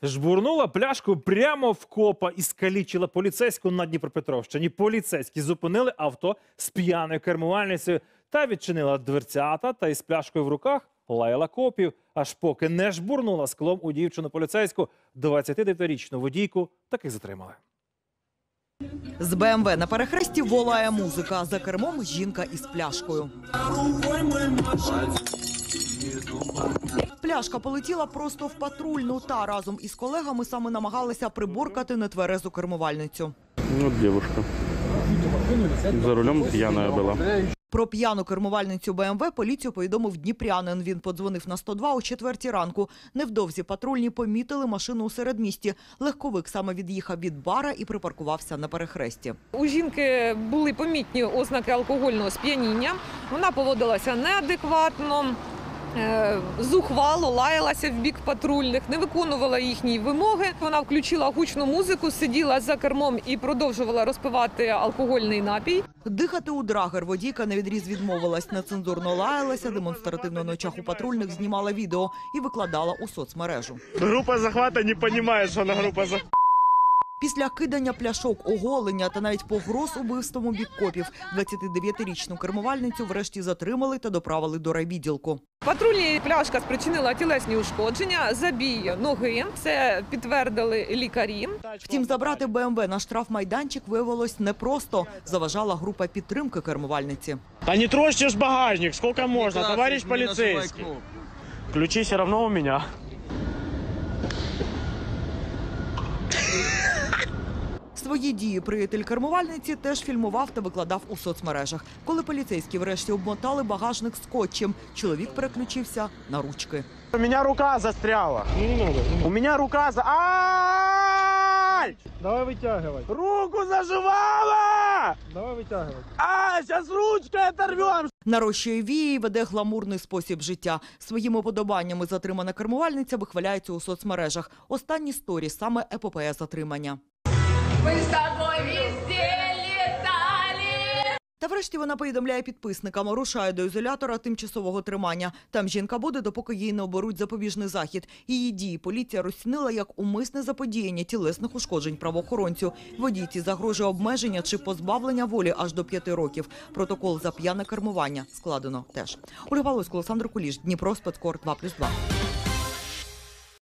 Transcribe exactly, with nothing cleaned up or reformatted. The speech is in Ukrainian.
Жбурнула пляшку прямо в копа і скалічила поліцейську на Дніпропетровщині. Поліцейські зупинили авто з п'яною кермувальницею та відчинила дверцята, та із пляшкою в руках лаяла копів, аж поки не жбурнула склом у дівчину поліцейську. двадцятидев'ятирічну водійку таки затримали. З Бе Ем Ве на перехресті волає музика. За кермом жінка із пляшкою. Пляшка полетіла просто в патрульну, та разом із колегами саме намагалися приборкати нетверезу кермувальницю. Вот девушка. За рулем пьяная была. Про п'яну кермувальницю Бе Ем Ве поліцію повідомив дніпрянин. Він подзвонив на сто два о четвертій ранку. Невдовзі патрульні помітили машину у середмісті. Легковик саме від'їхав від бара і припаркувався на перехресті. У жінки були помітні ознаки алкогольного сп'яніння. Вона поводилася неадекватно, зухвало, лаялася в бік патрульних, не виконувала їхні вимоги. Вона включила гучну музику, сиділа за кермом і продовжувала розпивати алкогольний напій. Дихати у драгер водійка навідріз відмовилась. Нецензурно лаялася, демонстративно на очах у патрульних знімала відео і викладала у соцмережу. Група захвату не розуміє, що вона група захвату. Після кидання пляшок, оголення та навіть погроз убивством у бік копів двадцятидев'ятирічну кермувальницю врешті затримали та доправили до райвідділку. Патрульній пляшка спричинила тілесні ушкодження, забій ноги. Це підтвердили лікарі. Втім, забрати Бе Ем Ве на штрафмайданчик виявилось непросто. Заважала група підтримки кермувальниці. Та не трожьте ж багажник, скільки можна, товариш поліцейський. Ключі все одно у мене. Свої дії приятель кермувальниці теж фільмував та викладав у соцмережах. Коли поліцейські врешті обмотали багажник скотчем, чоловік переключився на ручки. У мене рука застряла. Ну, не надо, не надо. У мене рука за... Ай! Давай вытягивай. Руку заживала! Давай вытягивай. А, зараз ручкою оторвем! Нарощує вії і веде гламурний спосіб життя. Своїми подобаннями затримана кермувальниця вихваляється у соцмережах. Останні сторі – саме епопея затримання. Мы с тобой везде летали. Та врешті вона повідомляє підписникам, рушає до ізолятора тимчасового тримання. Там жінка буде, допоки їй не оберуть запобіжний захід. Її дії поліція розцінила як умисне заподіяння тілесних ушкоджень правоохоронцю. Водійці загрожує обмеження чи позбавлення волі аж до п'яти років. Протокол за п'яне кермування складено теж. Ольга Волосько, Олександр Куліш, Дніпро, Спецкор, два плюс два.